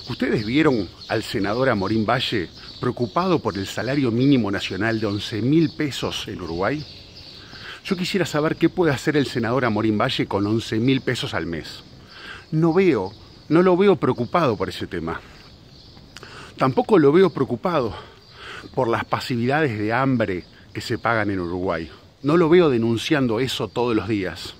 ¿Ustedes vieron al senador Amorín Valle preocupado por el salario mínimo nacional de 11.000 pesos en Uruguay? Yo quisiera saber qué puede hacer el senador Amorín Valle con 11.000 pesos al mes. No lo veo preocupado por ese tema. Tampoco lo veo preocupado por las pasividades de hambre que se pagan en Uruguay. No lo veo denunciando eso todos los días.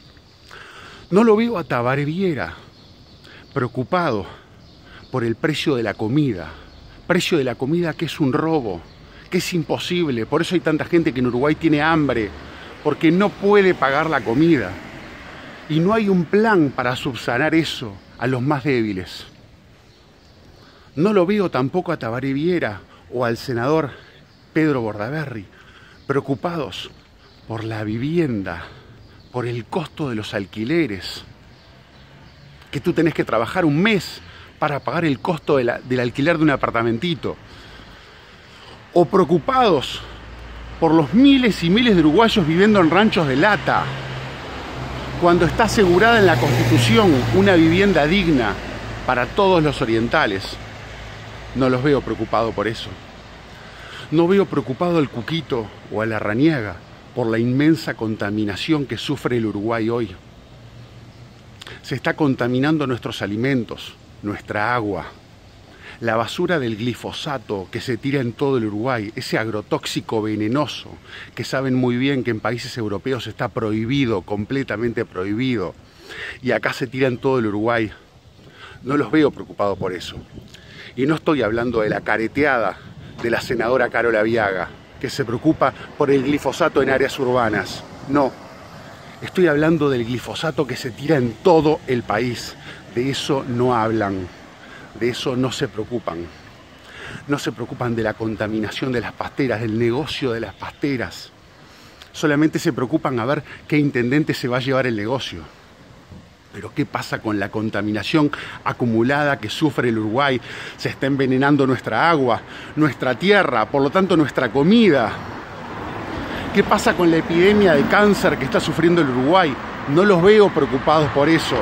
No lo veo a Tabaré Viera preocupado por el precio de la comida que es un robo, que es imposible. Por eso hay tanta gente que en Uruguay tiene hambre, porque no puede pagar la comida. Y no hay un plan para subsanar eso a los más débiles. No lo veo tampoco a Tabaré Viera o al senador Pedro Bordaberry preocupados por la vivienda, por el costo de los alquileres, que tú tenés que trabajar un mes para pagar el costo del alquiler de un apartamentito, o preocupados por los miles y miles de uruguayos viviendo en ranchos de lata, cuando está asegurada en la Constitución una vivienda digna para todos los orientales. No los veo preocupados por eso. No veo preocupado al Cuquito o a Larrañaga por la inmensa contaminación que sufre el Uruguay hoy. Se está contaminando nuestros alimentos, nuestra agua, la basura del glifosato que se tira en todo el Uruguay, ese agrotóxico venenoso que saben muy bien que en países europeos está prohibido, completamente prohibido, y acá se tira en todo el Uruguay. No los veo preocupados por eso. Y no estoy hablando de la careteada de la senadora Carola Viaga, que se preocupa por el glifosato en áreas urbanas. No, estoy hablando del glifosato que se tira en todo el país. De eso no hablan, de eso no se preocupan. No se preocupan de la contaminación de las pasteras, del negocio de las pasteras. Solamente se preocupan a ver qué intendente se va a llevar el negocio. Pero ¿qué pasa con la contaminación acumulada que sufre el Uruguay? Se está envenenando nuestra agua, nuestra tierra, por lo tanto nuestra comida. ¿Qué pasa con la epidemia de cáncer que está sufriendo el Uruguay? No los veo preocupados por eso.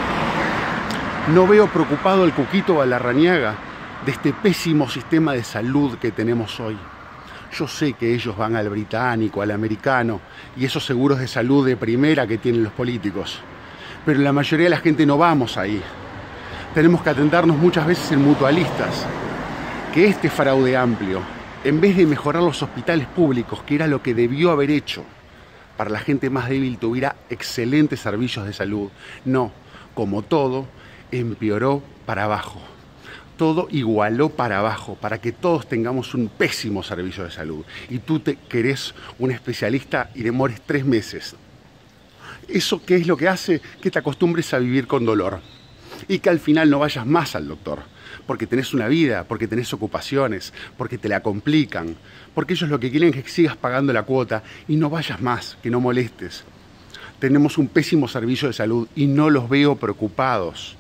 No veo preocupado al Cuquito o a Larrañaga de este pésimo sistema de salud que tenemos hoy. Yo sé que ellos van al británico, al americano y esos seguros de salud de primera que tienen los políticos. Pero la mayoría de la gente no vamos ahí. Tenemos que atendernos muchas veces en mutualistas. Que este fraude amplio, en vez de mejorar los hospitales públicos, que era lo que debió haber hecho para la gente más débil, tuviera excelentes servicios de salud. No, como todo, empeoró para abajo. Todo igualó para abajo, para que todos tengamos un pésimo servicio de salud. Y tú querés un especialista y demores 3 meses. ¿Eso qué es lo que hace? Que te acostumbres a vivir con dolor. Y que al final no vayas más al doctor. Porque tenés una vida, porque tenés ocupaciones, porque te la complican. Porque ellos lo que quieren es que sigas pagando la cuota y no vayas más, que no molestes. Tenemos un pésimo servicio de salud y no los veo preocupados.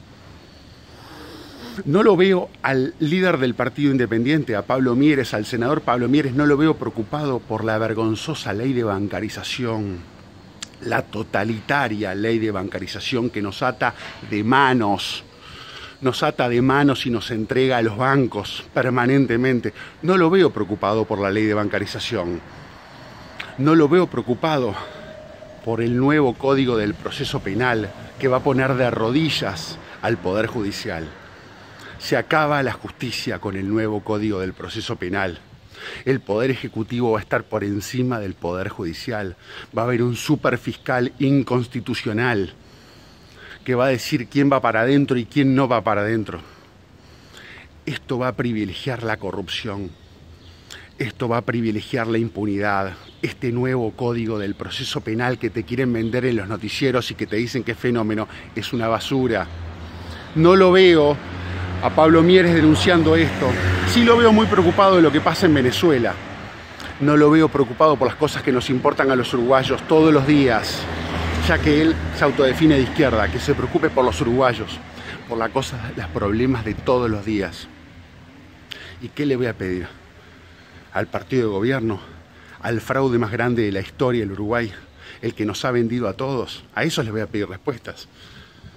No lo veo al líder del Partido Independiente, a Pablo Mieres, al senador Pablo Mieres, no lo veo preocupado por la vergonzosa ley de bancarización. La totalitaria ley de bancarización que nos ata de manos. Nos ata de manos y nos entrega a los bancos permanentemente. No lo veo preocupado por la ley de bancarización. No lo veo preocupado por el nuevo Código del Proceso Penal que va a poner de rodillas al Poder Judicial. Se acaba la justicia con el nuevo Código del Proceso Penal. El Poder Ejecutivo va a estar por encima del Poder Judicial. Va a haber un superfiscal inconstitucional que va a decir quién va para adentro y quién no va para adentro. Esto va a privilegiar la corrupción. Esto va a privilegiar la impunidad. Este nuevo Código del Proceso Penal que te quieren vender en los noticieros y que te dicen que es fenómeno, es una basura. No lo veo a Pablo Mieres denunciando esto. Sí lo veo muy preocupado de lo que pasa en Venezuela. No lo veo preocupado por las cosas que nos importan a los uruguayos todos los días, ya que él se autodefine de izquierda, que se preocupe por los uruguayos, por los problemas de todos los días. ¿Y qué le voy a pedir al partido de gobierno, al fraude más grande de la historia del Uruguay, el que nos ha vendido a todos? A eso les voy a pedir respuestas.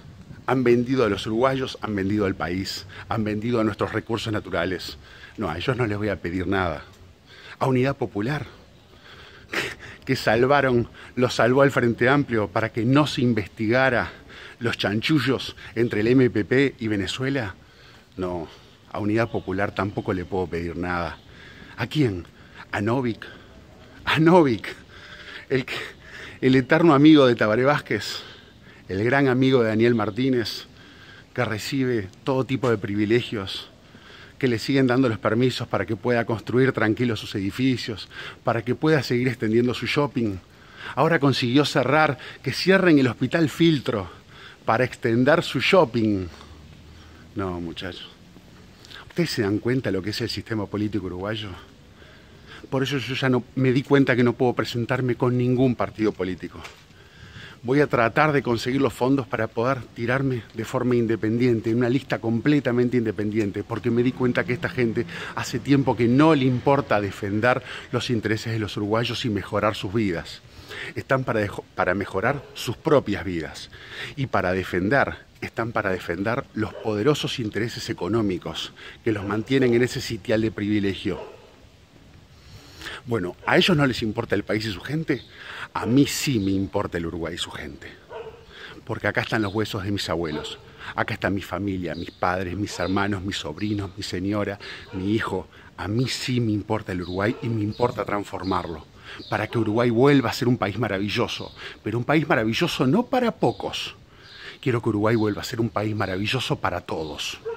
Han vendido a los uruguayos, han vendido al país, han vendido a nuestros recursos naturales. No, a ellos no les voy a pedir nada. A Unidad Popular, que lo salvó al Frente Amplio para que no se investigara los chanchullos entre el MPP y Venezuela. No, a Unidad Popular tampoco le puedo pedir nada. ¿A quién? A Novik. A Novik, el eterno amigo de Tabaré Vázquez, el gran amigo de Daniel Martínez, que recibe todo tipo de privilegios, que le siguen dando los permisos para que pueda construir tranquilo sus edificios, para que pueda seguir extendiendo su shopping. Ahora consiguió que cierren el Hospital Filtro para extender su shopping. No, muchachos. ¿Ustedes se dan cuenta de lo que es el sistema político uruguayo? Por eso yo ya no me di cuenta que no puedo presentarme con ningún partido político. Voy a tratar de conseguir los fondos para poder tirarme de forma independiente, en una lista completamente independiente, porque me di cuenta que esta gente hace tiempo que no le importa defender los intereses de los uruguayos y mejorar sus vidas. Están para mejorar sus propias vidas. Y están para defender los poderosos intereses económicos que los mantienen en ese sitial de privilegio. Bueno, ¿a ellos no les importa el país y su gente? A mí sí me importa el Uruguay y su gente. Porque acá están los huesos de mis abuelos. Acá está mi familia, mis padres, mis hermanos, mis sobrinos, mi señora, mi hijo. A mí sí me importa el Uruguay y me importa transformarlo. Para que Uruguay vuelva a ser un país maravilloso. Pero un país maravilloso no para pocos. Quiero que Uruguay vuelva a ser un país maravilloso para todos.